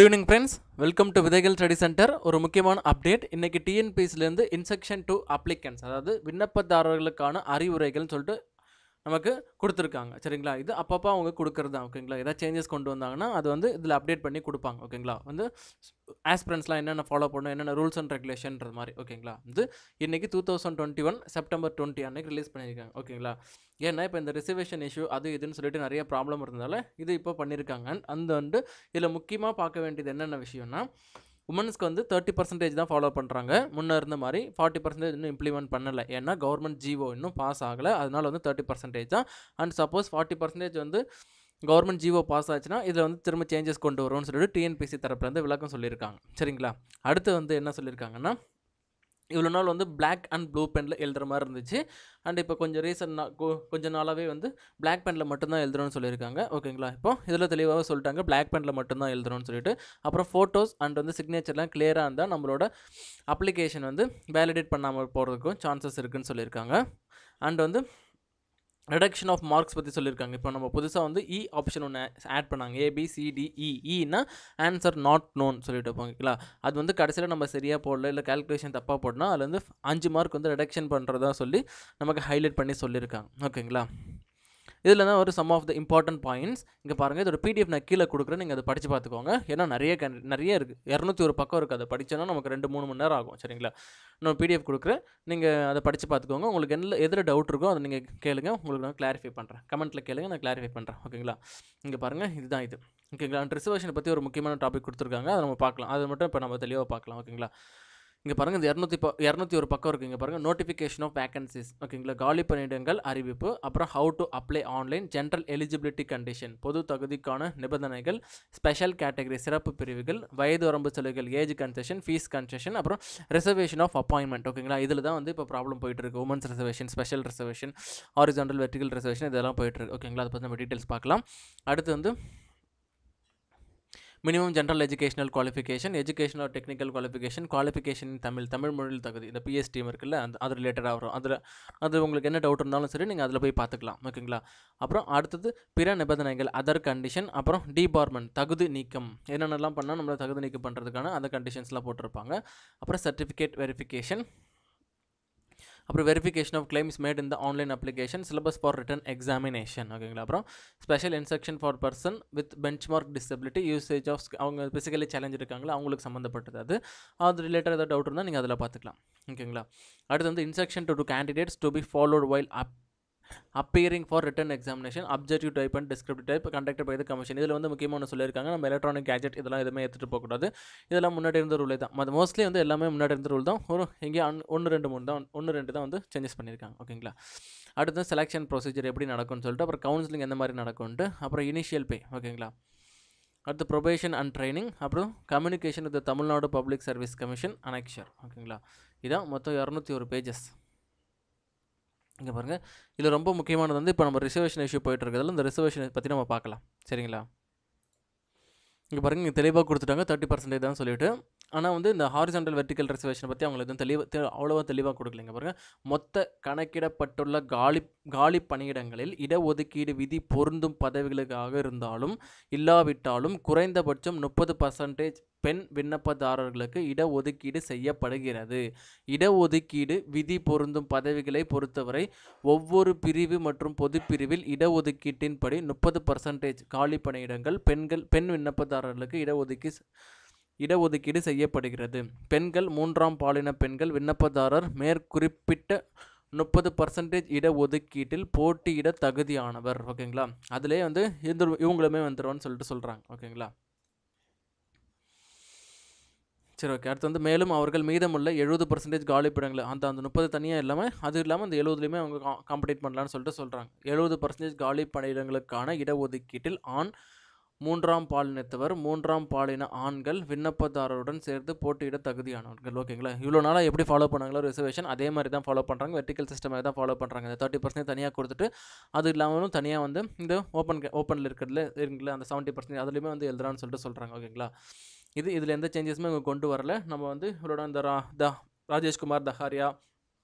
Good evening friends, welcome to Vidaigal Study Center. ஒரு முக்கியமான update இன்னைக்கு TNPSC ல இருந்து இன்செக்ஷன் டு அப்ளிகன்ட்ஸ் அதாவது விண்ணப்பதாரர்களுக்கான அறிவுரைகள்னு சொல்லிட்டு நமக்கு கொடுத்துருக்காங்க. சரிங்களா? இது அப்பப்போ அவங்க கொடுக்கறது தான். ஓகேங்களா? ஏதாவது சேஞ்சஸ் கொண்டு வந்தாங்கன்னா அது வந்து இதில் அப்டேட் பண்ணி கொடுப்பாங்க. ஓகேங்களா? வந்து ஆஸ்பிரண்ட்ஸ்லாம் என்னென்ன ஃபாலோ பண்ணணும், என்னென்ன ரூல்ஸ் அண்ட் ரெகுலேஷன்றது மாதிரி. ஓகேங்களா? இது இன்னைக்கு 2021 செப்டம்பர் 20 அன்னைக்கு ரிலீஸ் பண்ணியிருக்காங்க. ஓகேங்களா? ஏன்னா இப்போ இந்த ரிசர்வேஷன் இஷ்யூ அது இதுன்னு சொல்லிட்டு நிறைய ப்ராப்ளம் இருந்ததால இது இப்போ பண்ணியிருக்காங்க. அந்த வந்து இதில் முக்கியமாக பார்க்க வேண்டியது என்னென்ன விஷயம்னா, உமன்ஸ்க்கு வந்து 30% தான் ஃபாலோ பண்ணுறாங்க. முன்னே இருந்த மாதிரி 40% இன்னும் இம்ப்ளிமெண்ட் பண்ணலை. ஏன்னா கவர்மெண்ட் ஜிஓ இன்னும் பாஸ் ஆகலை. அதனால வந்து 30% தான். அண்ட் சப்போஸ் 40% வந்து கவர்மெண்ட் ஜிஓ பாஸ் ஆச்சுன்னா இதில் வந்து திரும்ப சேஞ்சஸ் கொண்டு வரும்னு சொல்லிட்டு டிஎன்பிசி தரப்புலேருந்து விளக்கம் சொல்லியிருக்காங்க. சரிங்களா? அடுத்து வந்து என்ன சொல்லியிருக்காங்கன்னா, இவ்வளோ நாள் வந்து பிளாக் அண்ட் ப்ளூ பெனில் எழுதுகிற மாதிரி இருந்துச்சு. அண்ட் இப்போ கொஞ்சம் கொஞ்ச நாளாகவே வந்து பிளாக் பெனில் மட்டும்தான் எழுதுறோன்னு சொல்லியிருக்காங்க. ஓகேங்களா? இப்போ இதில் தெளிவாக சொல்லிட்டாங்க பிளாக் பெனில் மட்டும்தான் எழுதுறோன்னு சொல்லிட்டு. அப்புறம் ஃபோட்டோஸ் அண்ட் வந்து சிக்னேச்சர்லாம் கிளியராக இருந்தால் நம்மளோட அப்ளிகேஷன் வந்து வேலிடேட் பண்ணாமல் போகிறதுக்கும் சான்சஸ் இருக்குதுன்னு சொல்லியிருக்காங்க. அண்ட் வந்து ரிடக்ஷன் ஆஃப் மார்க்ஸ் பற்றி சொல்லியிருக்காங்க. இப்போ நம்ம புதுசாக வந்து இ ஆப்ஷன் ஒன்று ஆட் பண்ணாங்க. ABCDE. இனா ஆன்சர் நாட் நோன் சொல்லிட்டு போங்களா. அது வந்து கடைசியில் நம்ம சரியாக போடல, இல்லை கால்குலேஷன் தப்பாக போடனா அதில் வந்து 5 மார்க் வந்து ரிடக்ஷன் பண்ணுறதா சொல்லி நமக்கு ஹைலைட் பண்ணி சொல்லியிருக்காங்க. ஓகேங்களா? இதில் தான் ஒரு some of the important points இங்கே பாருங்கள். இதோட PDF நான் கீழே கொடுக்குறேன், நீங்கள் அதை படித்து பார்த்துக்கோங்க. ஏன்னா நிறைய இருக்குது, 201 பக்கம் இருக்குது. அதை படித்தோன்னா நமக்கு 2-3 மணி நேரம் ஆகும். சரிங்களா? நான் PDF கொடுக்குறேன், நீங்கள் அதை படித்து பார்த்துக்கோங்க. உங்களுக்கு எதில் டவுட் இருக்கோ அதை நீங்கள் கேளுங்க, உங்களுக்கு நான் கிளாரிஃபை பண்ணுறேன். கமெண்ட்டில் கேளுங்க, நான் கிளாரிஃபை பண்ணுறேன். ஓகேங்களா? இங்கே பாருங்கள், இதுதான் இது. ஓகேங்களா? ரிசர்வேஷனை பற்றி ஒரு முக்கியமான டாபிக் கொடுத்துருக்காங்க, அதை நம்ம பார்க்கலாம். அது மட்டும் இப்போ நம்ம தெளிவாக பார்க்கலாம். ஓகேங்களா? இங்கே பாருங்கள், இந்த 201 பக்கம் இருக்குது. இங்கே பாருங்கள், நோட்டிஃபிகேஷன் ஆஃப் வேகன்சிஸ். ஓகேங்களா? காலி பணியிடங்கள் அறிவிப்பு, அப்புறம் how to apply online, general eligibility condition, பொது தகுதிக்கான நிபந்தனைகள், ஸ்பெஷல் கேட்டகரி சிறப்பு பிரிவுகள், வயது வரம்பு சலுகைகள், ஏஜ் கன்செஷன், ஃபீஸ் கன்செஷன், அப்புறம் ரிசர்வேஷன் ஆஃப் அப்பாயின்மெண்ட். ஓகேங்களா? இதில் தான் வந்து இப்போ ப்ராப்ளம் போயிட்டு இருக்கு. Women's reservation, special reservation, horizontal vertical reservation, இதெல்லாம் போயிட்டு இருக்கு. ஓகேங்களா? அதை பற்றி நம்ம டீட்டெயில்ஸ் பார்க்கலாம். அடுத்து வந்து minimum general educational qualification, educational technical qualification Tamil மொழியில் தகுதி, இந்த PST இருக்குல்ல, அது ரிலேட்டடாக வரும். அது உங்களுக்கு என்ன டவுட் இருந்தாலும் சரி நீங்கள் அதில் போய் பார்த்துக்கலாம். ஓகேங்களா? அப்புறம் அடுத்தது பிற நிபந்தனைகள், அதர் கண்டிஷன், அப்புறம் டிபார்மெண்ட் தகுதி நீக்கம், என்னென்னலாம் பண்ணால் நம்மளை தகுதி நீக்கம் பண்ணுறதுக்கான அந்த கண்டிஷன்ஸ்லாம் போட்டிருப்பாங்க. அப்புறம் சர்டிஃபிகேட் வெரிஃபிகேஷன், அப்புறம் வெரிஃபிகேஷன் ஆஃப் கிளைம்ஸ் மேட் இந்த online application, syllabus for written examination. ஓகேங்களா? அப்புறம் special instruction for person with benchmark disability, usage of அவங்க ஃபிசிக்கலி சேலஞ்ச் இருக்காங்களா அவங்களுக்கு சம்மந்தப்பட்டது. அது ரிலேட்டட் ஏதாவது டவுட் இருந்தால் நீங்கள் அதில் பார்த்துக்கலாம். ஓகேங்களா? அடுத்து வந்து instruction to candidates to be followed while appearing for written examination, objective type and descriptive type conducted by the commission. இதில் வந்து முக்கியமான சொல்லியிருக்காங்க, நம்ம எலக்ட்ரானிக் கேஜெட் இதெல்லாம் எதுவுமே எடுத்துகிட்டு போகக்கூடாது. இதெல்லாம் முன்னாடி இருந்த ரூலே தான். அது மோஸ்ட்லி வந்து எல்லாமே முன்னாடி இருந்த ரூல் தான். ஒரு எங்கேயும் 1-2 தான் வந்து சேஞ்சஸ் பண்ணியிருக்காங்க. ஓகேங்களா? அடுத்து செலெக்ஷன் ப்ரொசீஜர் எப்படி நடக்கும்னு சொல்லிட்டு, அப்புறம் கவுன்சிலிங் எந்த மாதிரி நடக்கும்ட்டு, அப்புறம் இனிஷியல் பே. ஓகேங்களா? அடுத்து ப்ரொபேஷன் அண்ட் ட்ரைனிங், அப்புறம் communication with Tamil Nadu public service commission annexure. ஓகேங்களா? இதான் மொத்தம் 201 பேஜஸ். இங்கே பாருங்கள், இதில் ரொம்ப முக்கியமானது வந்து இப்போ நம்ம ரிசர்வேஷன் இஷ்யூ போயிட்டு இருக்கிறதுல இந்த ரிசர்வேஷனை பற்றி நம்ம பார்க்கலாம். சரிங்களா? இங்கே பாருங்கள், இங்கே தெளிவாக கொடுத்துட்டாங்க 30% தான் சொல்லிட்டு. ஆனால் வந்து இந்த ஹாரிசான்டல் வெர்டிகல் ரிசர்வேஷனை பற்றி அவங்களுக்கு எதுவும் அவ்வளோவா தெளிவாக கொடுக்கலைங்க. பாருங்கள், மொத்த கணக்கிடப்பட்டுள்ள காலி பணியிடங்களில் இடஒதுக்கீடு விதி பொருந்தும் பதவிகளுக்காக இருந்தாலும் இல்லாவிட்டாலும் குறைந்தபட்சம் 30% பெண் விண்ணப்பதாரர்களுக்கு இடஒதுக்கீடு செய்யப்படுகிறது. இடஒதுக்கீடு விதி பொருந்தும் பதவிகளை பொறுத்தவரை ஒவ்வொரு பிரிவு மற்றும் பொதுப்பிரிவில் இடஒதுக்கீட்டின்படி 30% காலி பணியிடங்கள் பெண் விண்ணப்பதாரர்களுக்கு இடஒதுக்கீடு செய்யப்படுகிறது. பெண்கள், 3ஆம் பாலின பெண்கள் விண்ணப்பதாரர் மேற்குறிப்பிட்ட 30% இடஒதுக்கீட்டில் போட்டியிட தகுதியானவர். ஓகேங்களா? அதிலே வந்து இவங்களுமே வந்துடுவோன்னு சொல்லிட்டு சொல்கிறாங்க. ஓகேங்களா? சரி, ஓகே. அடுத்து வந்து மேலும் அவர்கள் மீதமுள்ள 70% காலிப்பிடங்கள் அந்த 30 தனியாக இல்லாமல் அது இல்லாமல் அந்த 70லையுமே அவங்க காம்படேட் பண்ணலான்னு சொல்லிட்டு சொல்கிறாங்க. 70% காலி பணியிடங்களுக்கான இடஒதுக்கீட்டில் ஆண், 3ஆம் பாலினத்தவர், 3ஆம் பாலின ஆண்கள் விண்ணப்பதாரருடன் சேர்த்து போட்டியிட தகுதியானவர்கள். ஓகேங்களா? இவ்வளோ நாளாக எப்படி ஃபாலோ பண்ணாங்களோ ரிசர்வேஷன் அதே மாதிரி தான் ஃபாலோ பண்ணுறாங்க. வெர்டிகல் சிஸ்டம் தான் ஃபாலோ பண்ணுறாங்க. இந்த 30% தனியாக கொடுத்துட்டு அது இல்லாமலும் தனியாக வந்து இந்த ஓப்பனில் இருக்குல்ல அந்த 70% அதுலேயுமே வந்து எழுதுறான்னு சொல்லிட்டு சொல்கிறாங்க. ஓகேங்களா? இதில் எந்த சேஞ்சஸுமே இவங்க கொண்டு வரல. நம்ம வந்து இவரோட இந்த ராஜேஷ்குமார் தஹாரியா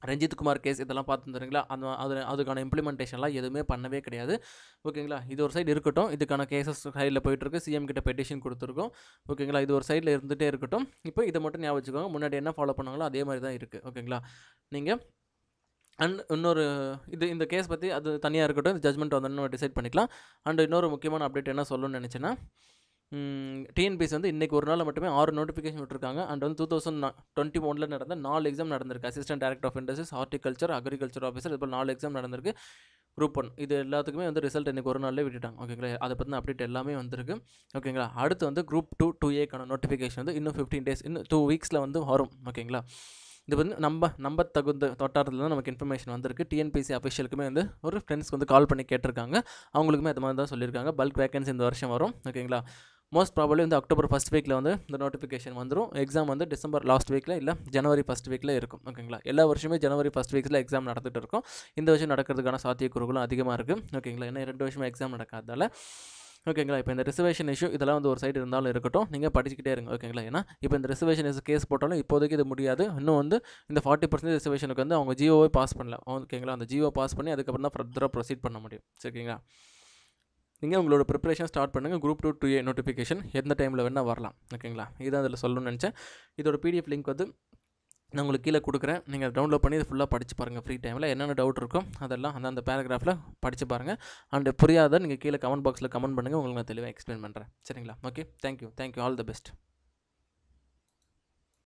ரஞ்சித் குமார் கேஸ் இதெல்லாம் பார்த்துருந்தீங்களா? அதுக்கான இம்ப்ளிமெண்டேஷன்லாம் எதுவுமே பண்ணவே கிடையாது. ஓகேங்களா? இது ஒரு சைடு இருக்கட்டும். இதுக்கான கேசஸ் சைடில் போயிட்டுருக்கு. சிஎம் கிட்ட பெட்டிஷன் கொடுத்துருக்கோம். ஓகேங்களா? இது ஒரு சைடில் இருந்துகிட்டே இருக்கட்டும். இப்போ இதை மட்டும் ஞாபகம் வச்சுக்கோங்க. முன்னாடி என்ன ஃபாலோ பண்ணாங்களோ அதே மாதிரி தான் இருக்குது. ஓகேங்களா? நீங்கள் இன்னொரு இந்த கேஸ் பற்றி அது தனியாக இருக்கட்டும். இந்த ஜட்மெண்ட் வந்து டிசைட் பண்ணிக்கலாம். அண்ட் இன்னொரு முக்கியமான அப்டேட் என்ன சொல்லணும்னு நினச்சேன்னா, டிஎன்பிஎஸ்சி வந்து இன்றைக்கி ஒரு நாள் மட்டுமே 6 நோட்டிஃபிகேஷன் விட்டுருக்காங்க. அண்ட் வந்து 2021 நடந்த 4 எக்ஸாம் நடந்திருக்கு. Assistant director of industries, horticulture, agriculture officer, இது போல் 4 எக்ஸாம் நடந்திருக்கு. குரூப் 1 இது எல்லாத்துக்குமே வந்து ரிசல்ட் இன்றைக்கி ஒரு நாள்லேயே விட்டுட்டாங்க. ஓகேங்களா? அதை பற்றின அப்டேட் எல்லாமே வந்திருக்கு. ஓகேங்களா? அடுத்து வந்து குரூப் 2 2A நோட்டிஃபிகேஷன் வந்து இன்னும் 15 டேஸ், இன்னும் 2 வீக்ஸில் வந்து வரும். ஓகேங்களா? இது வந்து நம்ப தகுந்த வட்டாரத்தில் தான் நமக்கு இன்ஃபர்மேஷன் வந்திருக்கு. டிஎன்பிஎஸ்சி அஃபிஷியலுக்குமே வந்து ஒரு ஃப்ரெண்ட்ஸ்க்கு வந்து கால் பண்ணி கேட்டிருக்காங்க. அவங்களுக்குமே அது மாதிரி தான் சொல்லியிருக்காங்க. பல்க் வேகன்சி இந்த வருஷம் வரும். ஓகேங்களா? மோஸ்ட் ப்ராபப்லி வந்து அக்டோபர் ஃபஸ்ட் வீக்கில் வந்து இந்த நோட்டிஃபிகேஷன் வந்துடும். எக்ஸாம் வந்து டிசம்பர் லாஸ்ட் வீக்கில் இல்லை ஜனவரி ஃபஸ்ட் வீக்கில் இருக்கும். ஓகேங்களா? எல்லா வருஷமே ஜனவரி ஃபஸ்ட் வீக்கில் எக்ஸாம் நடந்துகிட்டு இருக்கும். இந்த வருஷம் நடக்கிறதுக்கான சாத்தியக்கூறுகளும் அதிகமாக இருக்குது. ஓகேங்களா? ஏன்னா 2 வருஷமாக எக்ஸாம் நடக்காததால். ஓகேங்களா? இப்போ இந்த ரிசர்வேஷன் இஷ்யூ இதெல்லாம் வந்து ஒரு சைடு இருந்தாலும் இருக்கட்டும். நீங்கள் படிச்சுக்கிட்டே இருங்க. ஓகேங்களா? ஏன்னா இப்போ இந்த ரிசர்வேஷன் கேஸ் போட்டாலும் இப்போதைக்கு இது முடியாது. இன்னும் வந்து இந்த 40% ரிசர்வேஷனுக்கு வந்து அவங்க ஜியோவை பாஸ் பண்ணல. ஓகேங்களா? அந்த ஜியோ பாஸ் பண்ணி அதுக்கப்புறம் தான் ஃபர்தராக ப்ரொசீட் பண்ண முடியும். சரிங்களா? நீங்கள் உங்களோட ப்ரிப்பரேஷன் ஸ்டார்ட் பண்ணுங்கள். குரூப் 2 2A நோட்டிஃபிகேஷன் எந்த டைமில் வேணால் வரலாம். ஓகேங்களா? இதான் அதில் சொல்லணும்னு நினச்சேன். இதோட PDF லிங்க் வந்து நான் உங்களுக்கு கீழே கொடுக்குறேன். நீங்கள் டவுன்லோட் பண்ணி இது ஃபுல்லாக படித்து பாருங்கள். ஃப்ரீ டைமில் என்னென்ன டவுட் இருக்கோ அதெல்லாம் அந்த பேராகிராஃபில் படித்து பாருங்கள். அண்ட் புரியாத நீங்கள் கீழே கமெண்ட் பாக்ஸில் கமெண்ட் பண்ணுங்கள். உங்களுக்கு நான் தெளிவாக எக்ஸ்பிளைன் பண்ணுறேன். சரிங்களா? Okay, thank you all the best.